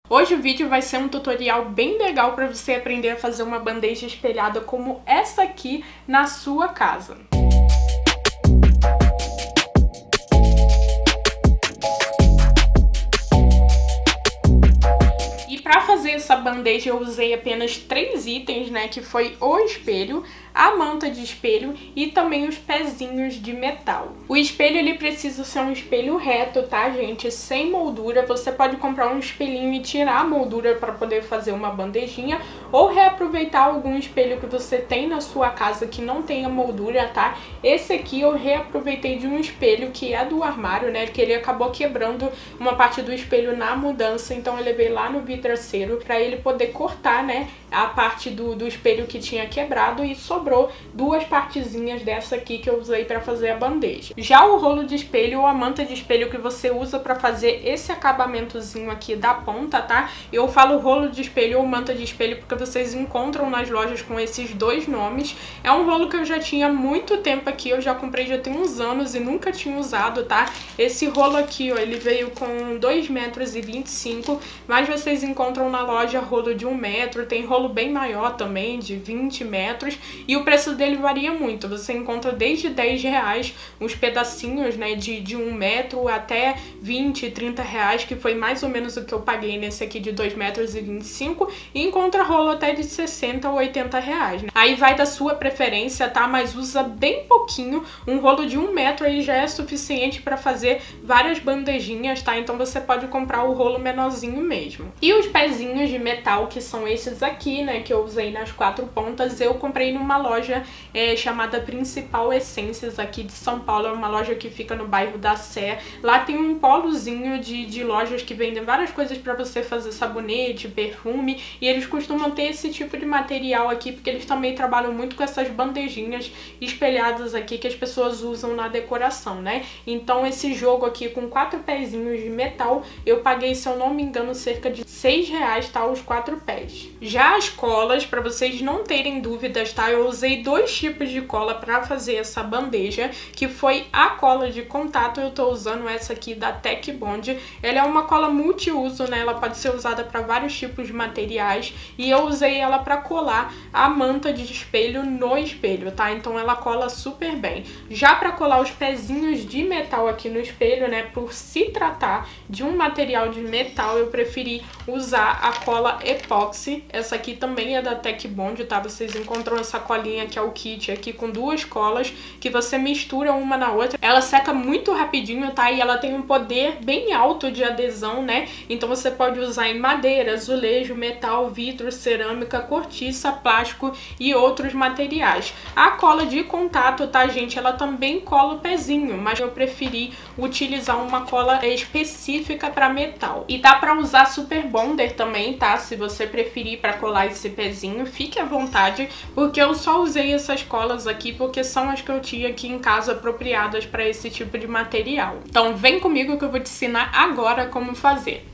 Hoje o vídeo vai ser um tutorial bem legal para você aprender a fazer uma bandeja espelhada como essa aqui na sua casa. Para fazer essa bandeja eu usei apenas 3 itens, né, que foi o espelho, a manta de espelho e também os pezinhos de metal. O espelho ele precisa ser um espelho reto, tá, gente? Sem moldura. Você pode comprar um espelhinho e tirar a moldura para poder fazer uma bandejinha ou reaproveitar algum espelho que você tem na sua casa que não tenha moldura, tá? Esse aqui eu reaproveitei de um espelho que é do armário, né, que ele acabou quebrando uma parte do espelho na mudança, então eu levei lá no vidraceiro para ele poder cortar, né, a parte do espelho que tinha quebrado e sobrou 2 partezinhas dessa aqui que eu usei para fazer a bandeja. Já o rolo de espelho ou a manta de espelho que você usa para fazer esse acabamentozinho aqui da ponta, tá? Eu falo rolo de espelho ou manta de espelho porque vocês encontram nas lojas com esses 2 nomes. É um rolo que eu já tinha há muito tempo aqui, eu já comprei já tem uns anos e nunca tinha usado, tá? Esse rolo aqui, ó, ele veio com 2,25 m, mas vocês encontram na loja rolo de 1 metro, tem rolo bem maior também, de 20 metros, e o preço dele varia muito. Você encontra desde R$10 uns pedacinhos, né, de 1 metro até 20, 30 reais, que foi mais ou menos o que eu paguei nesse aqui de 2,25 m, e encontra rolo até de 60 ou 80 reais, né? Aí vai da sua preferência, tá? Mas usa bem pouquinho. Um rolo de 1 metro aí já é suficiente para fazer várias bandejinhas, tá? Então você pode comprar o rolo menorzinho mesmo. E os pezinhos de metal, que são esses aqui, né, que eu usei nas 4 pontas, eu comprei numa loja chamada Principal Essências aqui de São Paulo. É uma loja que fica no bairro da Sé. Lá tem um polozinho de lojas que vendem várias coisas para você fazer sabonete, perfume, e eles costumam ter esse tipo de material aqui, porque eles também trabalham muito com essas bandejinhas espelhadas aqui que as pessoas usam na decoração, né? Então esse jogo aqui com 4 pezinhos de metal, eu paguei, se eu não me engano, cerca de R$6, tá? Os 4 pés. Já as colas, para vocês não terem dúvidas, tá? Eu usei 2 tipos de cola para fazer essa bandeja, que foi a cola de contato. Eu tô usando essa aqui da Tech Bond. Ela é uma cola multiuso, né? Ela pode ser usada para vários tipos de materiais, e eu usei ela para colar a manta de espelho no espelho, tá? Então ela cola super bem. Já para colar os pezinhos de metal aqui no espelho, né, por se tratar de um material de metal, eu preferi usar a cola epóxi. Essa aqui também é da Tech Bond, tá? Vocês encontram essa colinha que é o kit aqui com 2 colas que você mistura uma na outra. Ela seca muito rapidinho, tá? E ela tem um poder bem alto de adesão, né? Então você pode usar em madeira, azulejo, metal, vidro, cerâmica, cortiça, plástico e outros materiais. A cola de contato, tá, gente? Ela também cola o pezinho, mas eu preferi utilizar uma cola específica para metal. E dá para usar Super Bonder também, tá? Se você preferir para colar esse pezinho, fique à vontade, porque eu só usei essas colas aqui porque são as que eu tinha aqui em casa apropriadas para esse tipo de material. Então vem comigo que eu vou te ensinar agora como fazer.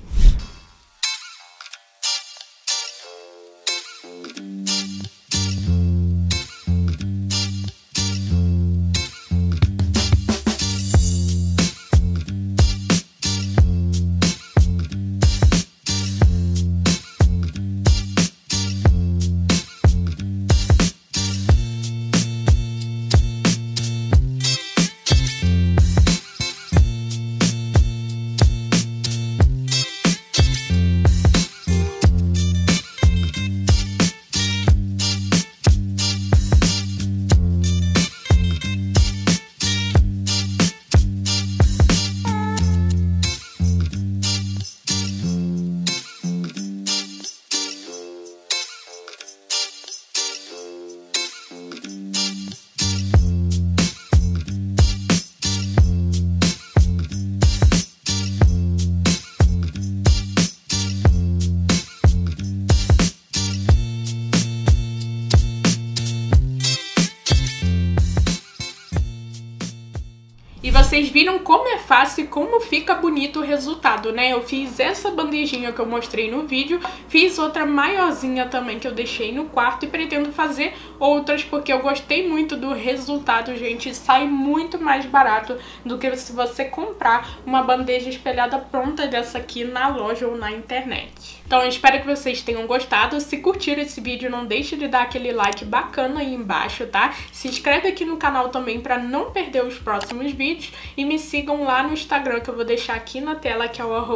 vocês viram como é fácil e como fica bonito o resultado, né? Eu fiz essa bandejinha que eu mostrei no vídeo, fiz outra maiorzinha também que eu deixei no quarto e pretendo fazer outras porque eu gostei muito do resultado, gente. Sai muito mais barato do que se você comprar uma bandeja espelhada pronta dessa aqui na loja ou na internet. Então eu espero que vocês tenham gostado. Se curtiram esse vídeo, não deixe de dar aquele like bacana aí embaixo, tá? Se inscreve aqui no canal também para não perder os próximos vídeos e me sigam lá no Instagram, que eu vou deixar aqui na tela, que é o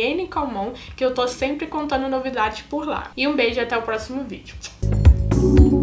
@DaianeCalmon, que eu tô sempre contando novidades por lá. E um beijo e até o próximo vídeo.